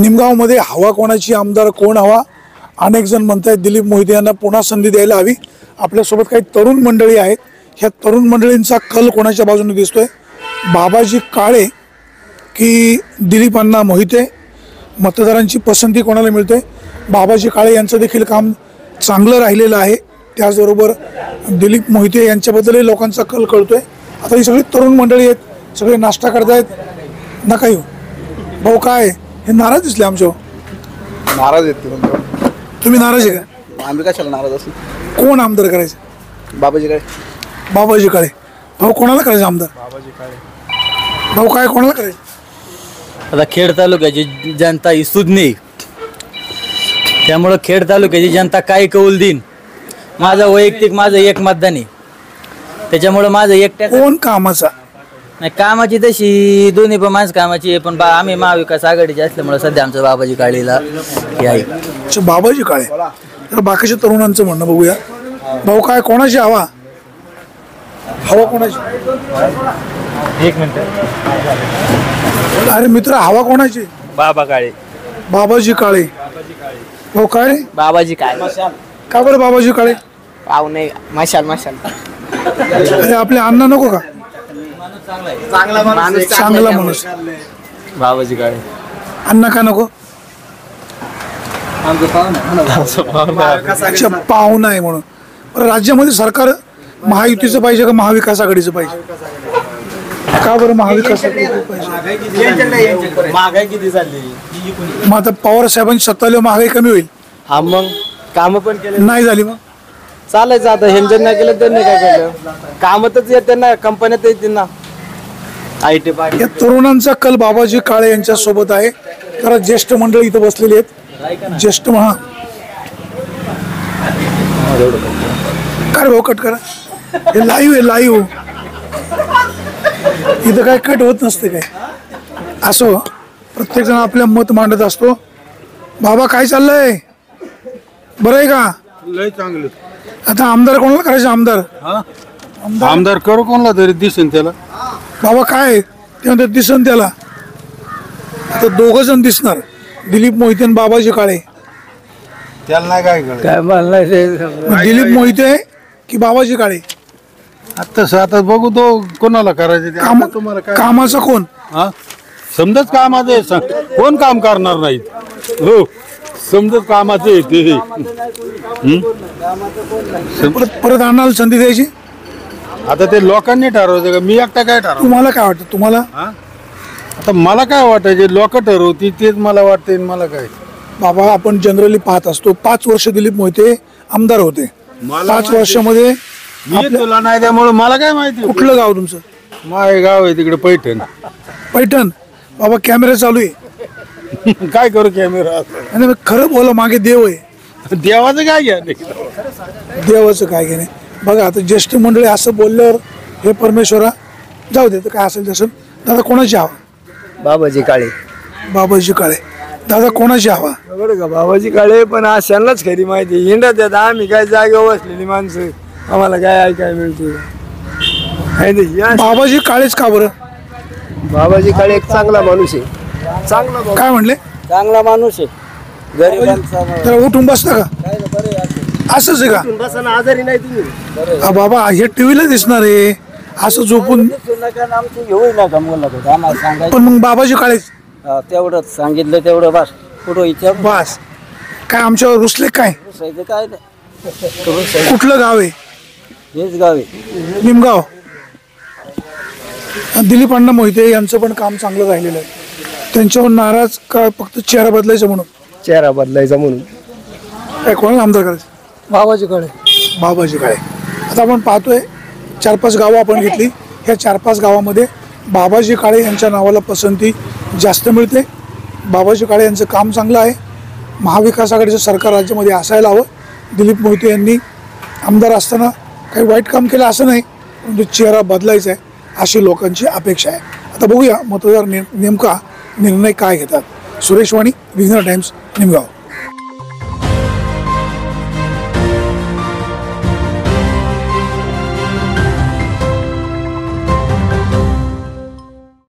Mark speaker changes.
Speaker 1: निमगावमध्ये हवा कोणाची, आमदार कोण हवा? अनेक जण म्हणतात दिलीप मोहिते यांना पुन्हा संधी द्यायला हवी. आपल्यासोबत काही तरुण मंडळी आहेत. ह्या तरुण मंडळींचा कल कोणाच्या बाजूने दिसतोय? बाबाजी काळे की दिलीप अण्णा मोहिते? मतदारांची पसंती कोणाला मिळते? बाबाजी काळे यांचं देखील काम चांगलं राहिलेलं आहे. त्याचबरोबर दिलीप मोहिते यांच्याबद्दलही लोकांचा कल कळतोय. आता ही सगळी तरुण मंडळी आहेत, सगळे नाश्ता करतायत. नका येऊ भाऊ, काय हे नाराज दिसले आमच्यावर?
Speaker 2: नाराज आहेत
Speaker 1: तुम्ही नाराज आहे का?
Speaker 2: आम्ही कशाला नाराज असू?
Speaker 1: कोण आमदार करायचं?
Speaker 2: बाबाजी काळे.
Speaker 1: बाबाजी काळे. भाऊ कोणाला करायचं आमदार?
Speaker 2: बाबाजी काळे.
Speaker 1: भाऊ काय कोणाला करायचं?
Speaker 3: आता खेड तालुक्याची जनता ही सुज्ञ, त्यामुळं खेड तालुक्याची जनता काय कौल देईन. माझं वैयक्तिक माझं एक मतदान आहे, त्याच्यामुळं माझं एकट्या
Speaker 1: कोण कामाचा?
Speaker 3: नाही कामाची तशी दोन्ही पण माणसं कामाची आहे, पण आम्ही महाविकास आघाडीचे असल्यामुळं सध्या आमचं बाबाजी काळेला हे आहे.
Speaker 1: अच्छा, बाबाजी काळे. तर बाकीच्या तरुणांचं म्हणणं बघूया. भाऊ काय कोणाची हवा? हवा कोणाची?
Speaker 3: एक मिनिट.
Speaker 1: अरे मित्र, हवा कोणाची?
Speaker 3: बाबा काळे.
Speaker 1: बाबाजी काळे. भाऊ काय?
Speaker 3: बाबाजी काळे.
Speaker 1: का बरं बाबाजी काळे?
Speaker 3: पाहुणे मशाल मशाल.
Speaker 1: अरे आपले अण्णा नको का? चांगला माणूस.
Speaker 3: बाबाजी काळे.
Speaker 1: अण्णा का नको? अच्छा, पाहुणा आहे म्हणून. बरं, राज्यामध्ये सरकार महायुतीचं पाहिजे का महाविकास आघाडीचं पाहिजे? का बरं महाविकास आघाडीचं पाहिजे?
Speaker 3: महागाई किती झाली?
Speaker 1: मग आता पवार साहेबांची सत्ता आल्यावर महागाई कमी होईल?
Speaker 3: हा, मग काम पण केले
Speaker 1: नाही झाली मग
Speaker 3: चालायचं. आता ह्यांचं नाही केलं त्यांनी काय केलं? कामातच येते ना, कंपन्यात येते ना. IT
Speaker 1: या तरुणांचा कल बाबाजी काळे यांच्या सोबत आहे. तर ज्येष्ठ मंडळी इथं बसलेली आहेत. ज्येष्ठ महा काय भाऊ कट करा, हे लाईव्ह आहे, लाईव्ह. इथं काय कट होत नसते काय. असो, प्रत्येक जण आपल्या मत मांडत असतो. बाबा काय चाललंय? बरं आहे का?
Speaker 4: लय चांगलं.
Speaker 1: आता आमदार कोणाला करायचं? आमदार
Speaker 4: आमदार करू कोणला तरी दिसेल त्याला.
Speaker 1: बाबा काय ते म्हणतात दिसन त्याला? आता दोघं जण दिसणार, दिलीप मोहिते आणि बाबाजी काळे.
Speaker 4: त्याला नाही काय कळत.
Speaker 3: काय म्हणलं?
Speaker 1: दिलीप मोहिते की बाबाजी काळे?
Speaker 4: आता बघू तो कोणाला करायचं ते. आता तुम्हाला काय
Speaker 1: कामाचा कोण?
Speaker 4: हा, समजच कामाचं आहे. कोण काम करणार नाहीत? हो, समजच कामाचं आहे ते.
Speaker 1: परत आणायला संधी द्यायची?
Speaker 4: आता ते लोकांनी ठरवायचं का मी एकटा काय ठरव?
Speaker 1: तुम्हाला काय वाटतं? तुम्हाला?
Speaker 4: आता मला काय वाटायचे, लोक ठरवती तेच मला वाटते. मला काय
Speaker 1: बाबा, आपण जनरली पाहत असतो 5 वर्ष दिलीप मोहिते आमदार होते. 5 वर्षामध्ये
Speaker 4: मी तुला नाही, त्यामुळे मला काय माहिती.
Speaker 1: कुठलं गाव तुमचं?
Speaker 4: माझे गाव आहे तिकडे पैठण.
Speaker 1: पैठण. बाबा कॅमेरा चालू आहे.
Speaker 4: काय करू कॅमेरा?
Speaker 1: आणि खरं बोला, मागे देव आहे.
Speaker 4: देवाचं काय घ्या?
Speaker 1: देवाचं काय घेणे. बघा आता ज्येष्ठ मंडळी असं बोलल्यावर हे परमेश्वरा जाऊ दे, तर काय असेल तसं. दादा कोणाची हवा?
Speaker 3: बाबाजी काळे.
Speaker 1: बाबाजी काळे. दादा कोणाची हवा?
Speaker 5: बरं का, बाबाजी काळे. पण अशांनाच खरी माहिती. हिंडा त्यात आम्ही काय जागेवर बसलेली माणसं, आम्हाला काय ऐकाय मिळते?
Speaker 1: बाबाजी काळेच का बरं?
Speaker 5: बाबाजी काळे एक चांगला माणूस आहे. चांगला
Speaker 1: काय म्हणले?
Speaker 3: चांगला माणूस आहे. गरिबांचा
Speaker 1: तर उठून बसता का? असंच आहे का?
Speaker 5: बसाना आजारी नाही तुम्ही.
Speaker 1: बाबा हे टीव्हीला दिसणार आहे, असं झोपून.
Speaker 3: घेऊ नका मुलं, आम्हाला सांगायचं.
Speaker 1: पण मग बाबाजी काळेच
Speaker 3: तेवढंच सांगितलं तेवढं बस. कुठं इथे
Speaker 1: बस. काय आमच्यावर रुसले काय?
Speaker 3: काय नाही.
Speaker 1: कुठलं गाव आहे?
Speaker 3: हेच गाव आहे,
Speaker 1: निमगाव. दिलीप अण्णा मोहिते यांचं पण काम चांगलं राहिलेलं आहे. त्यांच्यावर नाराज का फक्त चेहरा बदलायचा म्हणून?
Speaker 5: चेहरा बदलायचा म्हणून.
Speaker 1: काय कोणाला आमदार करायचं?
Speaker 5: बाबाजी काळे.
Speaker 1: बाबाजी काळे. आता आपण पाहतोय 4-5 गावं आपण घेतली. ह्या 4-5 गावामध्ये बाबाजी काळे यांच्या नावाला पसंती जास्त मिळते. बाबाजी काळे यांचं काम चांगलं आहे. महाविकास आघाडीचं सरकार राज्यामध्ये असायला हवं. दिलीप मोहिते यांनी आमदार असताना काही वाईट काम केलं असं नाही, परंतु चेहरा बदलायचा आहे अशी लोकांची अपेक्षा आहे. आता बघूया मतदार नेमका निर्णय काय घेतात. सुरेश वाणी, विघ्नर टाइम्स, निमगाव.